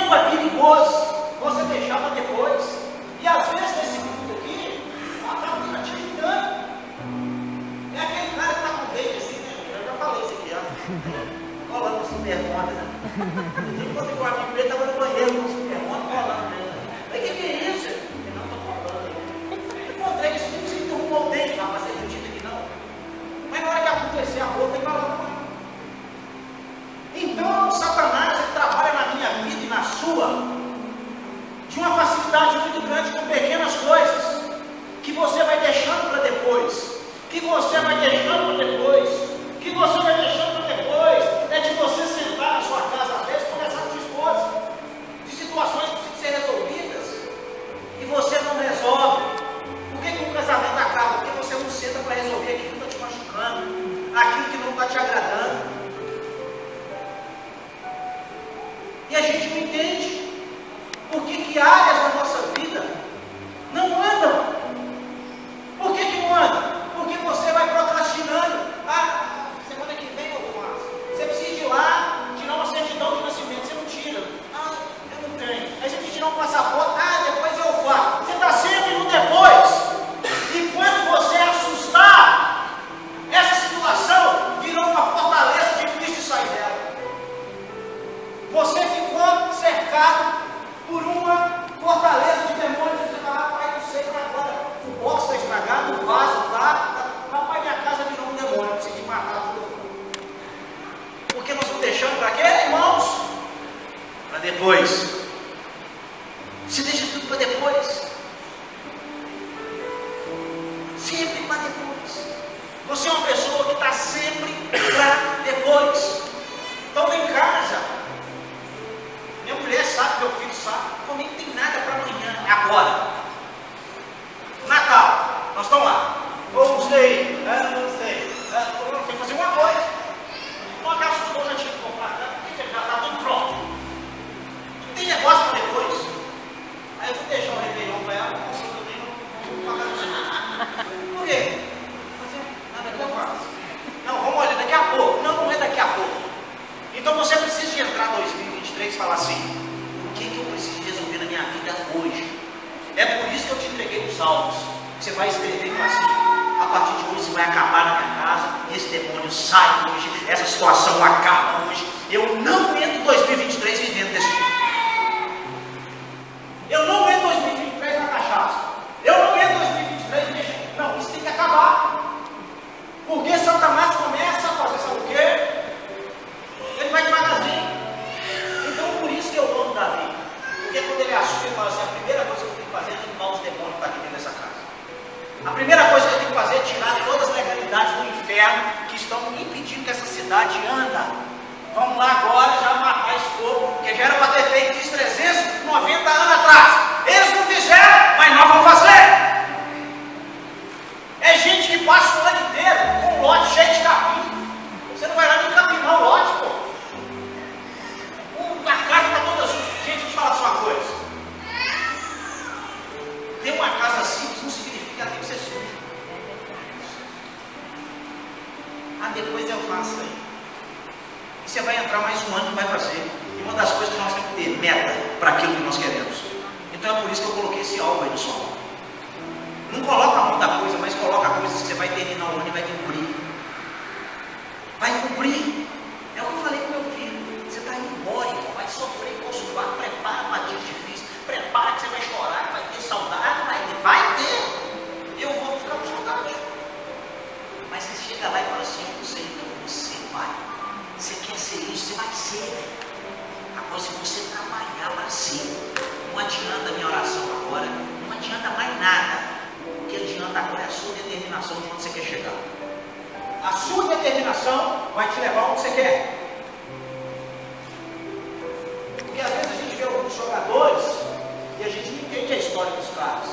tempo é perigoso você deixar para depois. E às vezes nesse mundo aqui, acaba te irritando. É aquele cara que está com dente assim, né? Eu já falei isso aqui, ó. Colando com supermona, né? Enquanto o amigo dele estava no banheiro com supermona, colando mesmo. Mas que é isso? Eu não estou colando. Eu encontrei esse tipo de derrubou o dente, rapaz, você acredita que não? Mas na hora que acontecer a boca, ele vai lá. Então, Satanás, ele trabalha na minha vida e na sua, de uma facilidade muito grande com pequenas coisas, que você vai deixando para depois, que você vai deixando para depois, que você vai deixando para depois, é de você sentar na sua casa, às vezes, conversar com sua esposa, de situações que precisam ser resolvidas, e você não resolve. Por que o casamento acaba? Porque você não senta para resolver aquilo que está te machucando, aquilo que não está te agradando. E a gente não entende por que áreas da nossa vida não andam. Por que não andam? Porque você vai procrastinando. Ah, semana que vem eu faço. Você precisa ir lá, tirar uma certidão de nascimento. Você não tira. Ah, eu não tenho. Aí você precisa tirar um passaporte. Ah, depois eu faço. Você está sempre no depois. E quando você assustar, essa situação virou uma fortaleza difícil de sair dela. Você ficou cercado por uma fortaleza de demônios. Você fala, rapaz, não sei para agora. O box está estragado, o vaso está. Rapaz, minha casa virou um demônio. Eu preciso de matar tudo. Porque nós estamos deixando para quê, irmãos? Para depois. Você deixa tudo para depois. Sempre para depois. Você é uma pessoa que está sempre para depois. Então, em casa. Minha mulher sabe, meu filho sabe, comigo não tem nada para amanhã, é agora. Natal, nós estamos lá. Ou não sei, não sei. Tem que fazer uma coisa. Então a casa dos já tinha que comprar, já está tudo pronto. Não tem negócio para depois. Aí eu vou deixar o Réveillon para ela, eu vou pagar no Por quê? Nada que eu faço. Não, vamos olhar daqui a pouco. Não é daqui a pouco. Então você precisa de entrar em 2023 e falar assim, o que eu preciso resolver na minha vida hoje? É por isso que eu te entreguei os salmos. Você vai escrever e falar assim, a partir de hoje você vai acabar na minha casa, esse demônio sai hoje, essa situação acaba hoje. Eu não entro em 2023 vivendo desse jeito. Eu não entro em 2023 na cachaça. Eu não entro em 2023 mexendo. Não, isso tem que acabar. Porque Satanás começa a fazer, sabe o quê? Ele vai devagarzinho. Então por isso que eu amo Davi. Porque quando ele assume, ele fala assim, a primeira coisa que eu tenho que fazer é limpar os demônios que estão aqui dentro dessa casa. A primeira coisa que eu tenho que fazer é tirar todas as legalidades do inferno que estão impedindo que essa cidade anda. Vamos lá agora já matar esse povo, que já era para ter feito isso 390 anos atrás. Eles não fizeram, mas nós vamos fazer. É gente que passa o ano inteiro com um lote cheio de capim. Você não vai lá nem capinar o lote, pô. A casa está toda suja. Gente, deixa eu falar só uma coisa. Ter uma casa simples não significa que ela tem que ser suja. Ah, depois eu faço aí. E você vai entrar mais um ano e vai fazer. E uma das coisas que nós temos que ter meta para aquilo que nós queremos. Então é por isso que eu coloquei esse alvo aí no sol. Não coloca a mão da coisa, mas coloca coisas que você vai terminar o ano e vai cumprir. Vai cumprir. É o que eu falei com meu filho. Você está indo embora, vai sofrer com o suvaco. Prepara para dias difíceis. Prepara que você vai chorar, que vai ter saudade. Vai ter. Eu vou ficar com saudade. Mas você chega lá e fala assim, eu não sei, então você vai. Você quer ser isso, você vai ser. Agora se você trabalhar para si, não adianta a minha oração agora, não adianta mais nada. O que adianta agora é a sua determinação de onde você quer chegar. A sua determinação vai te levar onde você quer. Porque às vezes a gente vê alguns jogadores e a gente não entende a história dos caras.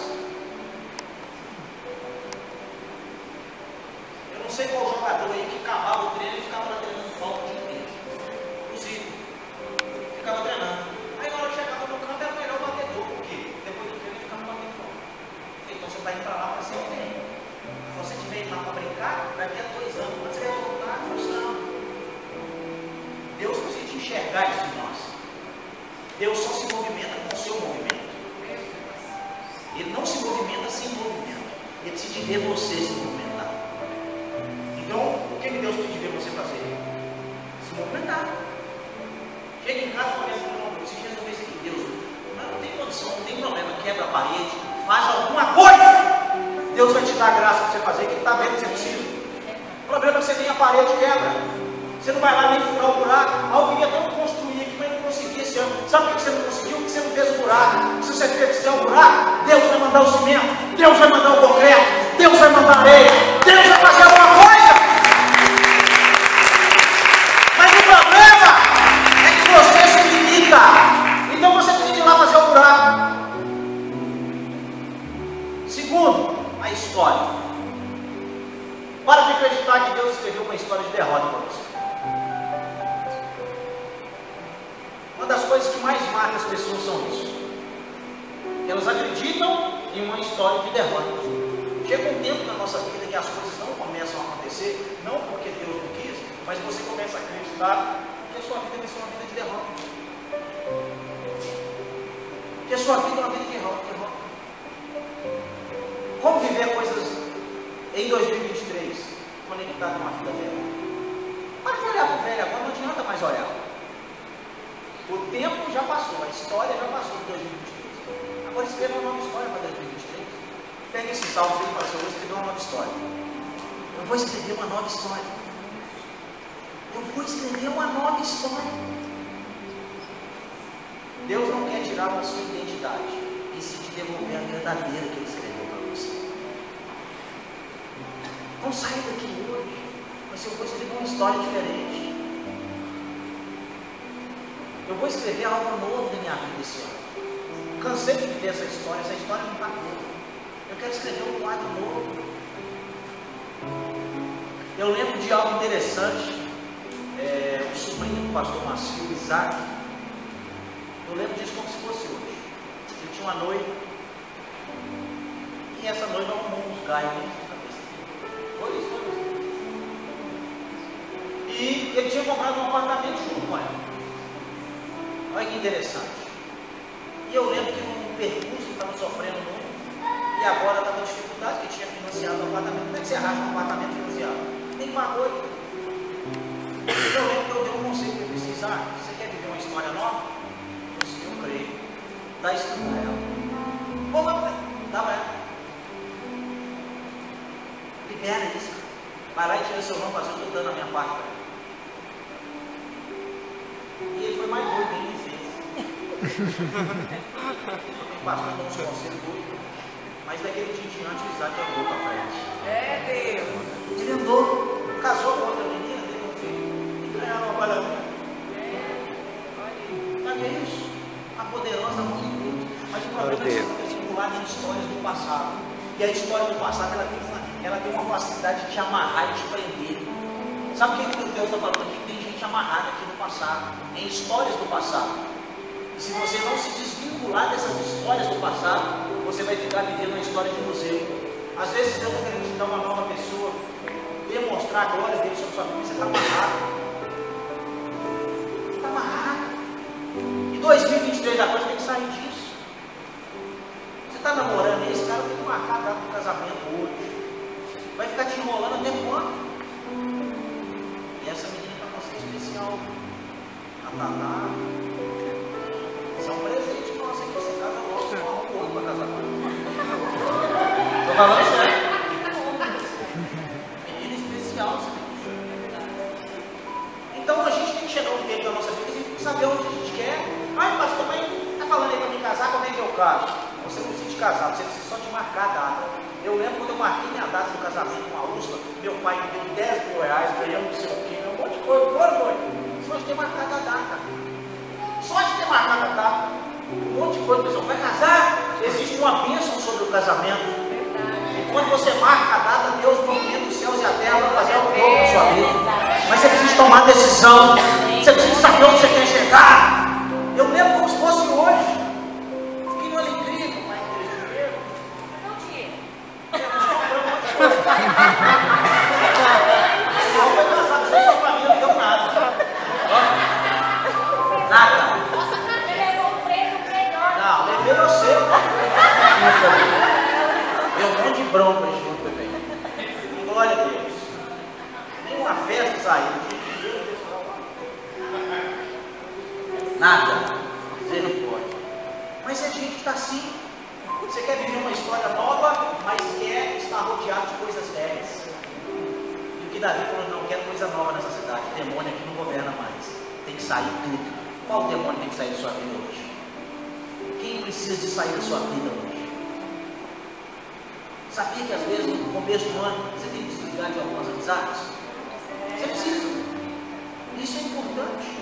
Eu não sei qual jogador aí que acabava o treino e ficava lá treinando falta o dia inteiro. Inclusive, ficava treinando. Aí na hora que chegava no campo era melhor bater gol. Por quê? Depois do treino ele ficava batendo falta. Então você está indo para lá para ser bem. Se você estiver indo lá para brincar, daqui a 2 anos, quando você vai voltar, frustrando. Deus precisa enxergar isso em nós. Deus só se movimenta com o seu movimento. Ele não se movimenta sem movimento. Ele precisa de ver você se movimentar. Então, o que Deus precisa de ver você fazer? Se movimentar. Chega em casa e começa a falar, não, eu preciso resolver isso aqui. Deus, não tem condição, não tem problema, quebra a parede, faz alguma coisa. Deus vai te dar graça para você fazer, que Ele está vendo que você precisa. O problema é que você tem a parede quebra. Você não vai lá nem furar o buraco. Ah, eu queria tanto construir aqui, mas não consegui esse ano. Sabe por que você não conseguiu? Porque você não fez o buraco. Se você fizer o buraco, Deus vai mandar o cimento, Deus vai mandar o concreto, Deus vai mandar a areia, Deus vai fazer alguma coisa. Mas o problema é que você se limita. Então você tem que ir lá fazer o buraco. Segundo, a história. Para de acreditar que Deus escreveu uma história de derrota para você. Uma das coisas que mais marca as pessoas são isso. Elas acreditam em uma história de derrota. Chega um tempo na nossa vida que as coisas não começam a acontecer, não porque Deus não quis, mas você começa a acreditar que a sua vida vai ser uma vida de derrota. Que a sua vida é uma vida de derrota. Como viver coisas em 2023 conectado com uma vida velha? Para de olhar para o velho agora, não adianta mais olhar. O tempo já passou, a história já passou de 2023. Agora escreva uma nova história para 2023. Pega esses salmos aí e fala assim, eu vou escrever uma nova história. Eu vou escrever uma nova história. Eu vou escrever uma nova história. Deus não quer tirar a sua identidade e se te devolver a verdadeira que Ele escreveu para você. Não saia daqui hoje, mas eu vou escrever uma história diferente. Eu vou escrever algo novo na minha vida esse ano. Cansei de viver essa história não está boa. Eu quero escrever um quadro novo. Eu lembro de algo interessante. O sobrinho do pastor Macio, Isaac. Eu lembro disso como se fosse hoje. Ele tinha uma noiva. E essa noiva arrumou uns gaios na cabeça. Foi isso. E ele tinha comprado um apartamento junto com ela. Olha que interessante. E eu lembro que no percurso estava sofrendo muito. E agora estava com dificuldade, porque tinha financiado o apartamento. Como é que você arranja um apartamento financiado? Nem pagou. Eu lembro que eu dei um conselho para ele. Você quer viver uma história nova? Eu creio. Dá isso para ela. Dá para ela. Libera isso. Vai lá e tira seu nome, fazer o que eu estou dando a minha parte para ele. E ele foi mais doido que ele fez. O pastor deu uns conselhos doidos. Mas daquele dia em diante o Isaac andou para frente. Deus! Ele andou, casou com outra menina, teve um filho e ganharam uma balada. Sabe isso? A poderosa mão de Deus. Mas o problema é que você fica vinculado em histórias do passado. E a história do passado ela tem uma facilidade de te amarrar e te prender. Sabe o que Deus está falando aqui? Tem gente amarrada aqui no passado, em histórias do passado. E se você não se desvincular dessas histórias do passado, você vai ficar vivendo uma história de museu. Às vezes Deus está querendo te dar uma nova pessoa, demonstrar a glória dele sobre sua vida, você está amarrado. Você está amarrado. E 2023 agora tem que sair disso. Você está namorando esse cara, tem que marcar a data do casamento hoje. Vai ficar te enrolando até quando? E essa menina para você é especial. A Tatá. Isso é um presente nosso aqui. Você casa logo, você arruma um outro para casar com ela. Estou falando sério. Menina especial, você tem que ver. Então a gente tem que chegar um tempo da nossa vida e a gente tem que saber onde a gente quer. Ai, pastor, mas está falando aí para me casar, como é que eu caso? Você não precisa de casar, você precisa só de marcar a data. Eu lembro quando eu marquei minha data do casamento com a Úrsula, meu pai me deu 10 mil reais, ganhamos não sei o quê, um monte de coisa, só de ter marcado a data. Só de ter marcado a data. Um monte de coisa, pessoal, vai casar? Existe uma bênção sobre o casamento. E quando você marca a data, Deus movimenta os céus e a terra para fazer algo novo na sua vida. Mas você precisa tomar decisão, você precisa saber onde você quer chegar. Eu lembro como se fosse hoje. Fiquei numa alegria com o pai dele. Não tinha. Não foi casado, sua família não deu nada. Nada. demônio aqui não governa mais. Tem que sair tudo. Qual demônio tem que sair da sua vida hoje? Quem precisa de sair da sua vida hoje? Sabia que às vezes no começo do ano você tem que desligar de algumas amizades? Você precisa. Isso é importante.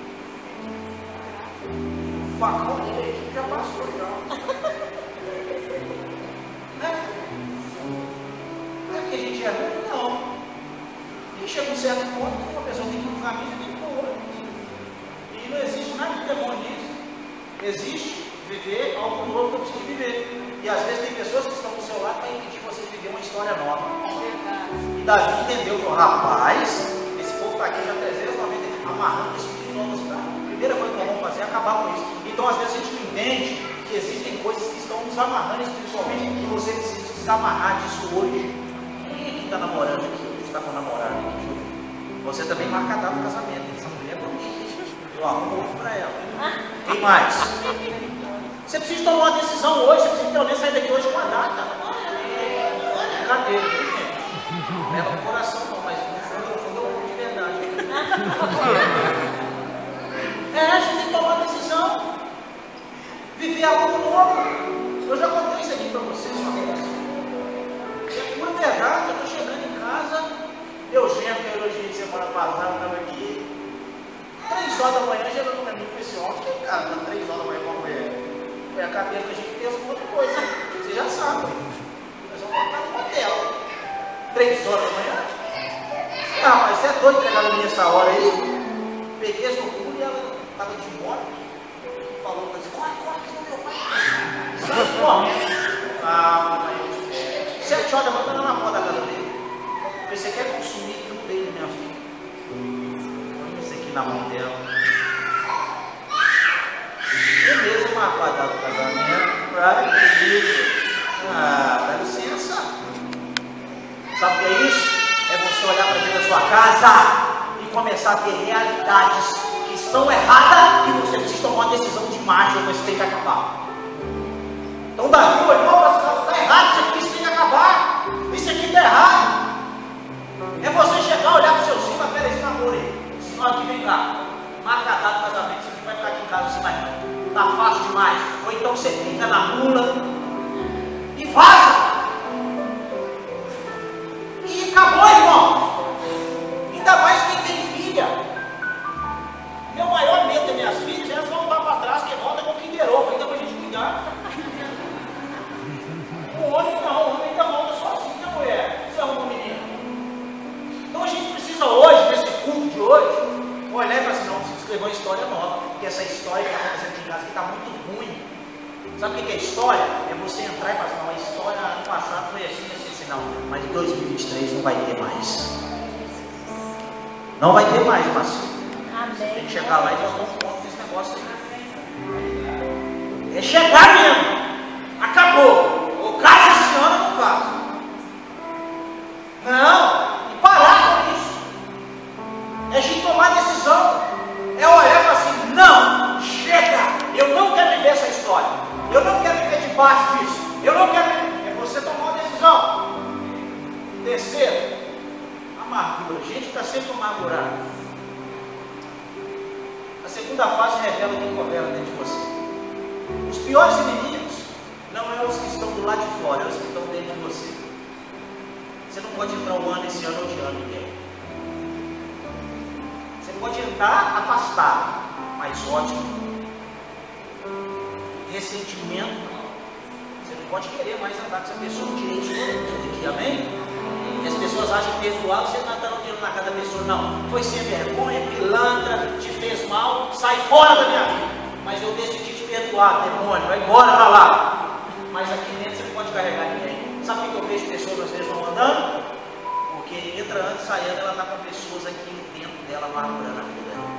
O facão dele aqui já passou já. Não é que a gente é ruim, não. E chega um certo ponto que uma pessoa tem que ir para um caminho e tem que ir para o outro. E não existe nada de demônio nisso. Existe viver algo novo que eu preciso viver. E às vezes tem pessoas que estão do seu lado para impedir você de viver uma história nova. E Davi entendeu, falou, rapaz, esse povo está aqui já 390 amarrando esse espírito. A primeira coisa que nós vamos fazer é acabar com isso. Então às vezes a gente não entende que existem coisas que estão nos amarrando espiritualmente e você precisa desamarrar disso hoje. Quem é que está namorando aqui? Está com namorado aqui? Você também marca a data do casamento. Essa mulher é bonita. Eu arrumo outro para ela. Quem mais? Você precisa tomar uma decisão hoje. Você precisa pelo menos sair daqui hoje com a data. Brincadeira, viu, gente? Não leva no coração não, mas no fundo eu amo de verdade. A gente tem que tomar uma decisão. Viver algo novo. Eu já contei isso aqui para vocês uma vez. É pura verdade. Eu estou chegando em casa. Eugênio, que eu elogiei semana passada, estava aqui. 3 horas da manhã, chegando para mim e falei assim: ó, que cara, tá 3 horas da manhã com a mulher. Foi a cabeça que a gente pensa com outra coisa. Você já sabe. Nós vamos voltar no hotel. 3 horas da manhã? Ah, mas você é doido pegar a minha essa hora aí? Peguei as loucuras e ela estava de moto. Falou assim: corre, que não meu pai. Sai correndo. Ah, mas 7 horas da manhã, eu estava na porta da casa dele. Eu falei: você quer consumir tudo dele, minha filha? Põe isso aqui na mão dela. Beleza, marcou a data do casamento. Dá licença. Sabe o que é isso? É você olhar para dentro da sua casa e começar a ver realidades que estão erradas e você precisa tomar uma decisão de marcha, você tem que acabar. Então Davi olhou para as coisas, está errado, isso tem que acabar. Isso aqui está errado. É você chegar, olhar para o seu filho, mas peraí, esse namoro aí. Senão aqui vem cá. Marca a data do casamento, você vai ficar aqui em casa, você vai não. Está fácil demais. Ou então você fica na mula e vaza. E acabou, irmão. Ainda mais quem tem filha. Meu maior medo das minhas filhas é elas voltar para trás, que volta com o Kinder Ovo, ainda para a gente cuidar. O homem não, o homem ainda volta sozinho, a mulher. Você é uma menina. Então a gente precisa hoje, nesse culto de hoje, olhar e falar assim: não, precisa escrever uma história nova, porque essa história que está acontecendo aqui em casa está muito ruim. Sabe o que é história? É você entrar e falar assim: não, a história ano passado foi assim, não, mas em 2023 não vai ter mais. Não vai ter mais, Marcinho. Tem que chegar lá e dar um ponto desse negócio aí. É chegar mesmo. Acabou. Ou casa esse ano ou não casa. Não. E parar com isso. É a gente tomar decisão. É olhar e falar assim: não, chega. Eu não quero viver essa história. Eu não quero viver debaixo disso. Eu não quero. É você tomar uma decisão. Terceiro, amargura. Gente está sempre amargurado. A segunda fase revela quem governa dentro de você. Os piores inimigos não é os que estão do lado de fora, é os que estão dentro de você. Você não pode entrar um ano esse ano odiando ninguém. Você pode entrar afastado, mas ódio, ressentimento. Você não pode querer mais andar com essa pessoa direito aqui, amém? E as pessoas acham que perdoar, você não está dando dinheiro na casa da pessoa, não. Foi sem vergonha, pilantra, te fez mal, sai fora da minha vida. Mas eu decidi te perdoar, demônio, vai embora para lá. Mas aqui dentro você não pode carregar ninguém. Sabe o que eu vejo pessoas às vezes vão andando? Porque entra antes, saindo, ela está com pessoas aqui dentro dela, amargurando a vida dela.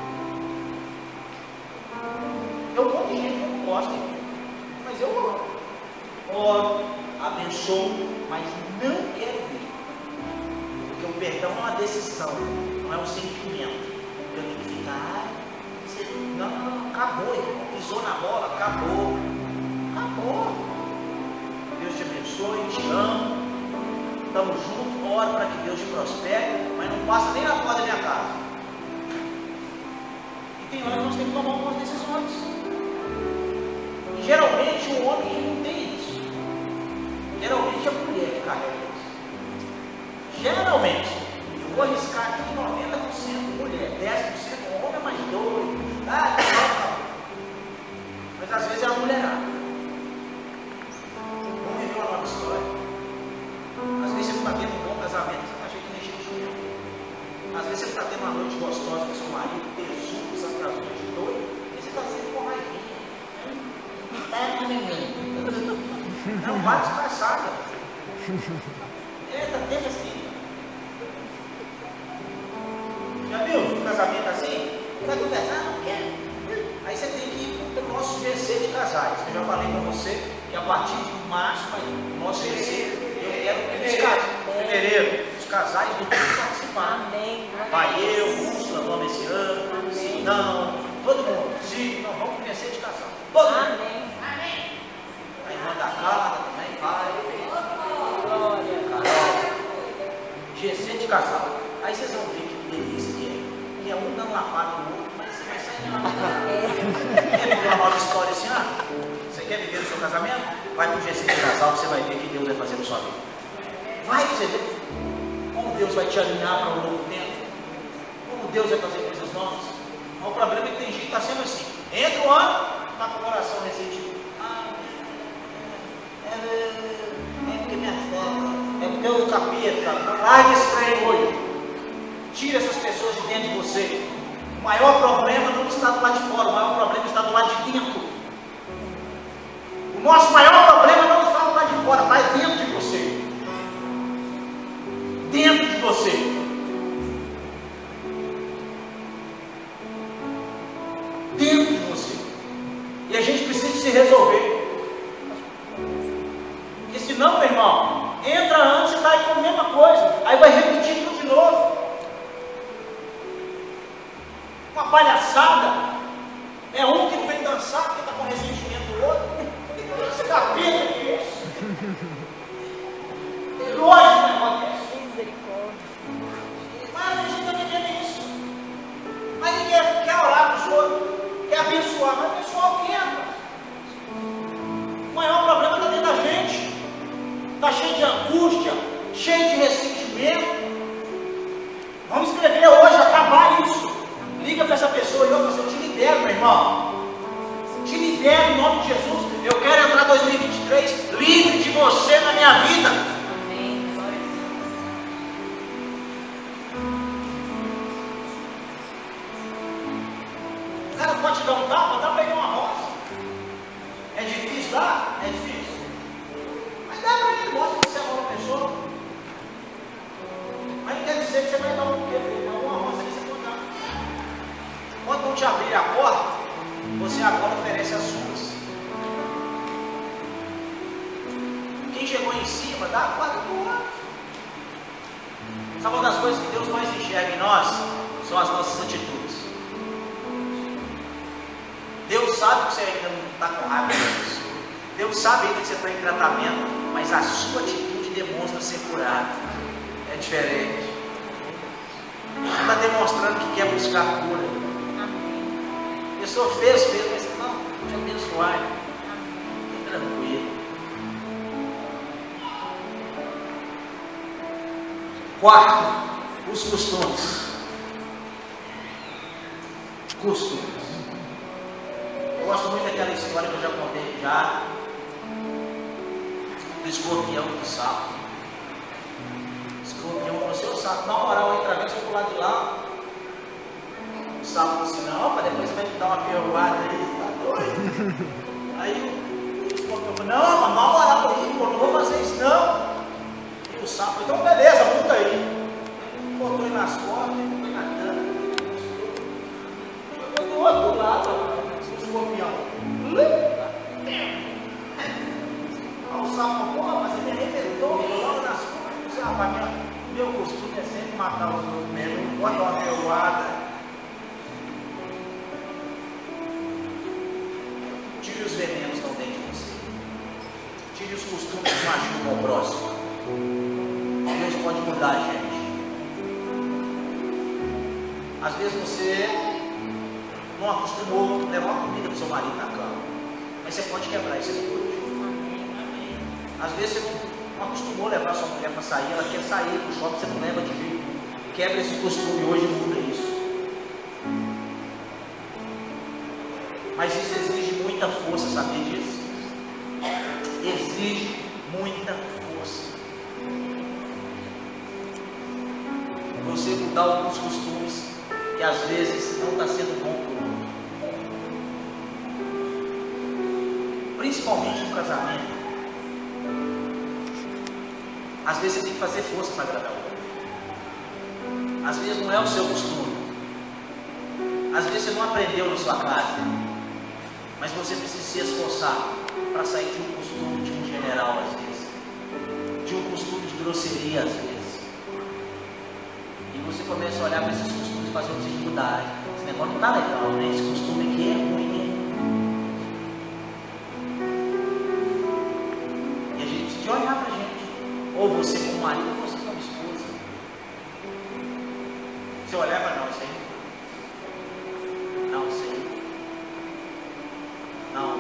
Eu um monte de gente que não gosta, mas eu amo. Oro, abençoo, mas não quero ver. Porque o perdão é uma decisão, não é um sentimento. Eu tenho que ficar, não, acabou, irmão. Pisou na bola, acabou. Acabou. Deus te abençoe, te amo. Estamos juntos, oro para que Deus te prospere, mas não passa nem na porta da minha casa. tem que tomar algumas decisões. E geralmente o homem não tem isso. Geralmente é a mulher que carrega isso. Geralmente, eu vou arriscar aqui 90% mulher, 10% homem é mais doido. Mas às vezes é a mulherada. Vamos viver uma nova história. Às vezes você não está tendo um bom casamento, você está cheio de mexer de dinheiro. Às vezes você está tendo uma noite gostosa com seu marido, tesudo, essas noites doidas, e você está sendo com raivinha. Não, vai disfarçada. Está tendo assim. Já viu um casamento assim? Vai conversar? Não quer. Aí você tem que ir para o nosso GC de casais. Eu já falei para você que a partir de março, o nosso GC, eu quero fevereiro, os casais do mundo participar. Vai eu, Úrsula, vamos esse ano. Amém. Não, todo mundo. Sim, nós vamos conhecer de casal. Todo mundo. Amém. A irmã da Carla também vai. Glória. GC de casal. Aí vocês vão ver que delícia que é um dando lapada no outro, mas você vai sair de lá. Quer viver uma nova história assim? Você quer viver o seu casamento? Vai para o GC de casal, você vai ver o que Deus vai fazer na sua vida. Vai você ver como Deus vai te alinhar para um novo tempo, como Deus vai fazer coisas novas. Mas o problema é que tem gente que está sendo assim, entra o ano, está com o coração ressentido. É porque minha fé, é porque o capeta, larga esse trem hoje. Tira essas pessoas de dentro de você. O maior problema não está do lado de fora, o maior problema está do lado de dentro. O nosso maior problema não está do lado de fora, está dentro de você. Dentro de você. Dentro de você. E a gente precisa se resolver. Porque senão, meu irmão, entra antes e está aí com a mesma coisa. Aí vai repetir tudo de novo. Uma palhaçada. É um que não vem dançar porque está com ressentimento do outro. Esse capeta que é isso? Que lógico que acontece. Misericórdia. Mas a gente está vivendo isso. Mas ninguém quer orar para os outros, quer abençoar. Mas abençoar o quê, rapaz? O maior problema está dentro da gente. Está cheio de angústia, cheio de ressentimento. Vamos escrever hoje, acabar isso. Liga para essa pessoa e eu te libero, meu irmão. Te libero em nome de Jesus. Eu quero entrar em 2023 livre de você na minha vida. Amém. O cara pode te dar um tapa, dá para ele uma roça. É difícil dar? É difícil. Mas dá para ele, mostra que você é uma pessoa. Mas não quer dizer que você vai dar um quê? Uma roça que você pode dar. Quando não te abrir a porta, você agora oferece as suas. Quem chegou em cima, dá a quadra do outro. Sabe uma das coisas que Deus mais enxerga em nós? São as nossas atitudes. Deus sabe que você ainda não está com raiva disso. Deus sabe ainda que você está em tratamento, mas a sua atitude demonstra ser curado. É diferente. Você está demonstrando que quer buscar cura. A pessoa fez, mas não, te abençoar. Fique tranquilo. Quarto, os costumes. Costumes. Eu gosto muito daquela história que eu já contei já, do escorpião e do sapo. O escorpião falou assim: ô sapo, na moral, entra bem, se eu pular de lá. O sapo falou assim: não, para depois você vai me dar uma ferroada aí, tá doido? Aí o escorpião falou: não, mas na moral aí, pô, não vou fazer isso não. E o sapo falou: então beleza, multa aí. Botou ele nas costas, foi nadando. Foi do outro lado, o escorpião. Aí o sapo falou: pô, mas ele me arrebentou, logo nas costas. Rapaz, meu costume é sempre matar os outros mesmo, não pode dar uma ferroada. Tire os venenos que estão dentro de você. Tire os costumes que machucam o próximo. Deus pode mudar a gente. Às vezes você não acostumou a levar uma comida para o seu marido na cama. Mas você pode quebrar isso aqui hoje. Às vezes você não acostumou a levar sua mulher para sair, ela quer sair do shopping, você não leva de jeito. Quebra esse costume hoje e muda isso. Mas isso exige muita força, sabia disso? Exige muita força. Você mudar alguns costumes que às vezes não está sendo bom para o outro. Principalmente no casamento. Às vezes você tem que fazer força para agradar o outro. Às vezes não é o seu costume. Às vezes você não aprendeu na sua casa. Mas você precisa se esforçar para sair de um costume de um general às vezes. De um costume de grosseria às vezes. E você começa a olhar para esses costumes e fazer você mudar. Esse negócio não está legal, né? Esse costume aqui é ruim, né? E a gente precisa olhar para a gente. Ou você como marido, ou você como esposa. Você olhar para não, isso aí. Não, isso aí. Não.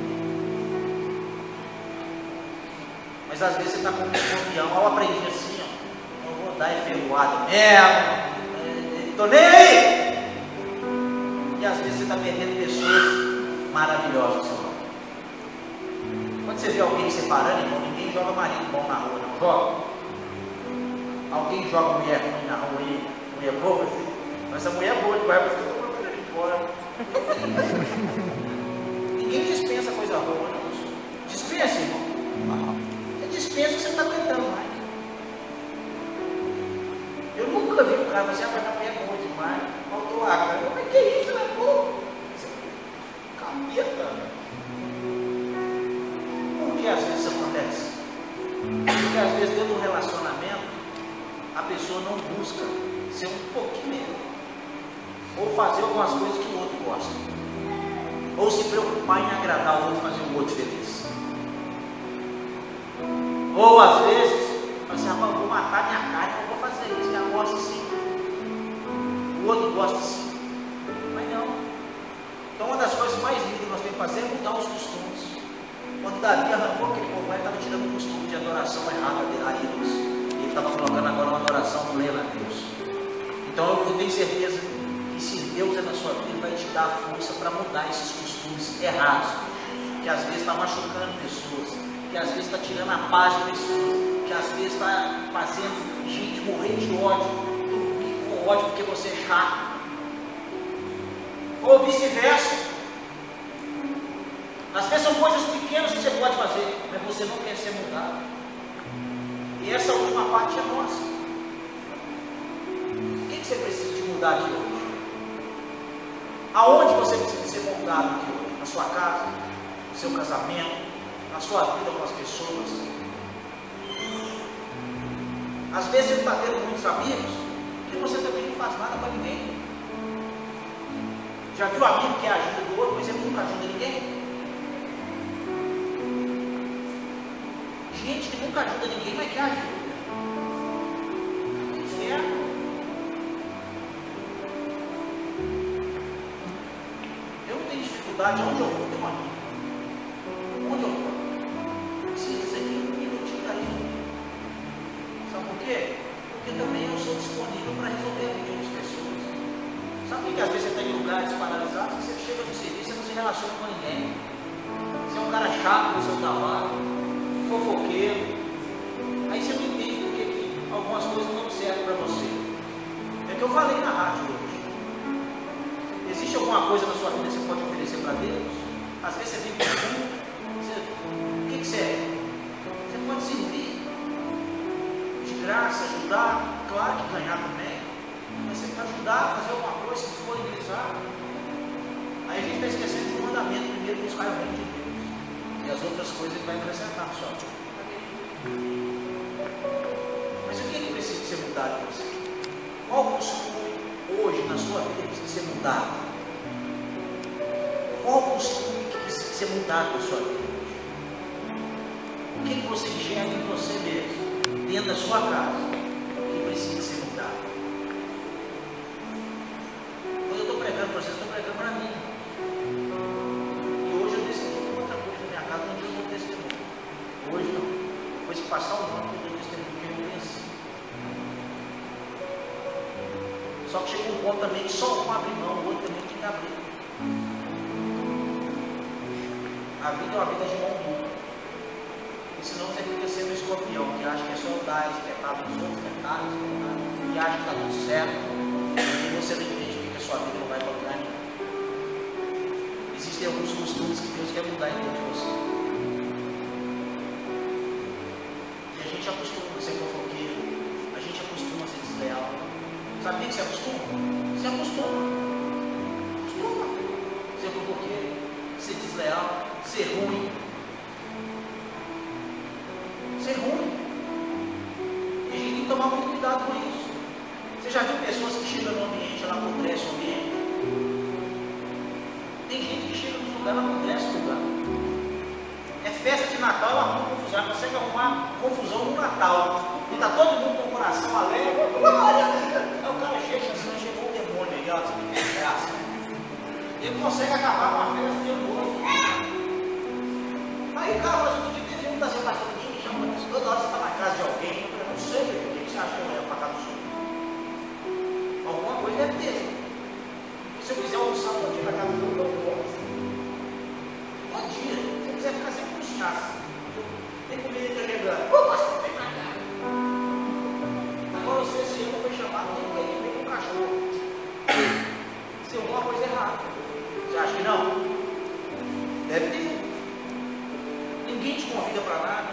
Mas às vezes você está com um campeão. Eu aprendi assim, ó. Eu vou dar enferruada mesmo. Estou nem aí. E às vezes você está perdendo pessoas maravilhosas ao seu lado. Quando você vê alguém separando, irmão, ninguém joga marido bom na rua, não joga? Alguém joga mulher ruim na rua aí? Mulher boa? Assim? Mas essa mulher é boa demais, mas eu estou mandando ela embora. Ninguém dispensa coisa boa, não. Dispensa, irmão. Você dispensa o que você está tentando mais. Eu nunca vi um cara fazer, mas a mulher é boa demais. Faltou água. Mas que isso, né? Pô? Capeta. Por que às vezes isso acontece? Porque às vezes dentro do relacionamento a pessoa não busca ser um pouquinho melhor. Ou fazer algumas coisas que o outro gosta. Ou se preocupar em agradar o outro, fazer o outro feliz. Ou às vezes, assim, eu vou matar minha carne, eu vou fazer isso, eu gosto sim. O outro gosta sim. Mas não. Então uma das coisas mais lindas que nós temos que fazer é mudar os costumes. Quando Davi arrancou aquele povo, ele estava tirando o costume de adoração errada a ídolos. Ele estava colocando agora uma adoração plena a Deus. Então eu tenho certeza que se Deus é na sua vida, Ele vai te dar a força para mudar esses costumes errados, que às vezes está machucando pessoas, que às vezes está tirando a paz de pessoas, que às vezes está fazendo gente morrer de ódio, dormir com ódio porque você é chato, ou vice-versa. Às vezes são coisas pequenas que você pode fazer, mas você não quer ser mudado. E essa última parte é nossa. O que você precisa de mudar aqui hoje? Aonde você precisa ser moldado aqui hoje? Na sua casa, no seu casamento, na sua vida com as pessoas. Às vezes você está tendo muitos amigos que você também não faz nada para ninguém. Já viu amigo que ajuda do outro, mas ele nunca ajuda ninguém? Gente que nunca ajuda ninguém, mas que ajuda. Inferno. Eu não tenho dificuldade onde eu vou ter um amigo. Onde eu vou? Se isso aqui um minutinho está resolvido. Sabe por quê? Porque também eu sou disponível para resolver a vida das pessoas. Sabe por que às vezes você está em lugares paralisados e você chega no serviço e não se relaciona com ninguém? Você é um cara chato no seu trabalho, fofoqueiro. Aí você não entende porque que algumas coisas não servem para você. É o que eu falei na rádio hoje. Existe alguma coisa na sua vida que você pode oferecer para Deus? Às vezes você vem pergunta, o que você é? Você pode servir de graça, ajudar, claro que ganhar também, mas você pode ajudar a fazer alguma coisa, se disponibilizar. Aí a gente está esquecendo do mandamento, primeiro buscar o reino de Deus, e as outras coisas ele vai acrescentar na sua vida. Mas o que é que precisa ser mudado em você? Qual costume hoje na sua vida precisa ser mudado? Qual costume que precisa ser mudado na sua vida hoje? O que você enxerga em você mesmo, dentro da sua casa, que precisa ser mudado? Quando eu estou pregando para vocês, eu estou pregando para mim. ponto também que só um abre mão, o outro também tem que abrir. A vida é uma vida de mão dupla. Porque senão você fica sendo escorpião, que acha que é só dar espetáculo nos outros detalhes, e acha que está tudo certo, e você não entende porque a sua vida não vai para lugar nenhum. Existem alguns costumes que Deus quer mudar dentro de você. E a gente acostuma a ser fofoqueiro, a gente acostuma a ser desleal. Sabia que você acostuma? Você acostuma. Acostuma. Ser fofoqueiro, ser desleal, ser ruim. Ser ruim. E a gente tem que tomar muito cuidado com isso. Você já viu pessoas que chegam no ambiente, ela apodrece o ambiente? Tem gente que chega no lugar, ela apodrece o lugar. É festa de Natal, ela arruma confusão. Ela consegue arrumar confusão no Natal. E está todo mundo com o coração alegre. Aí o cara chega assim, chegou um demônio aí, ó, que desgraça. Ele consegue acabar com a festa de novo. Aí o cara, mas outro dia teve um da separação de mim, chama isso. Toda hora você está na casa de alguém, eu não sei o que você acha que eu levo para casa do senhor. Alguma coisa deve ter. E se eu quiser almoçar um dia na casa do meu, eu posso. Bom dia. Se você quiser ficar sempre com os chás. Tem comida chegando. Não tem mais nada. Agora você, se eu não foi chamado, tem que ir com o cachorro. Se alguma coisa errada. Você acha que não? Deve ter. Ninguém te convida para nada.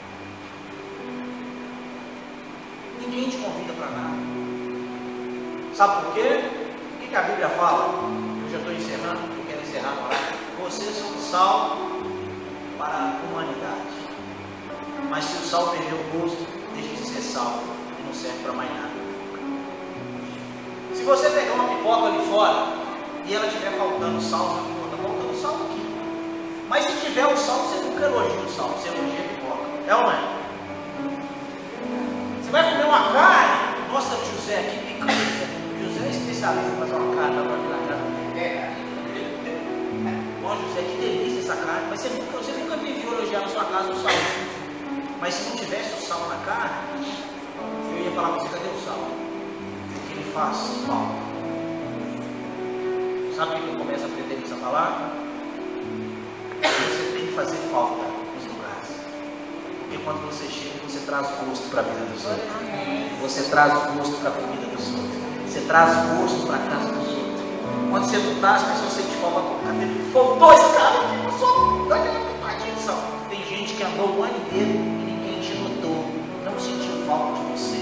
Ninguém te convida para nada. Sabe por quê? O que a Bíblia fala? Eu já estou encerrando, eu quero encerrar agora. Vocês são sal para a humanidade. Mas se o sal perder o gosto, deixa de ser sal e não serve para mais nada. Se você pegar uma pipoca ali fora e ela estiver faltando sal, você não está faltando sal aqui. Mas se tiver o sal, você nunca elogia o sal, você elogia a pipoca. É ou não é? Você vai comer uma carne, nossa, José, que picanha. José é especialista em fazer uma carne da própria casa. Ó, José, que delícia essa carne. Mas você nunca me viu elogiar na sua casa o sal. Mas se não tivesse o sal na carne, eu ia falar para você, cadê o sal? Porque ele faz falta. Sabe o que eu começo a aprender nessa palavra? Você tem que fazer falta nos lugares. Porque quando você chega, você traz gosto para a vida dos outros. Você traz gosto para a comida dos outros. Você traz gosto para a casa dos outros. Quando você não dá, as pessoas sentem falta. Faltou esse cara aqui, eu só dá aquela pitadinha de sal. Tem gente que andou o ano inteiro e ninguém te notou. Não sentiu falta de você.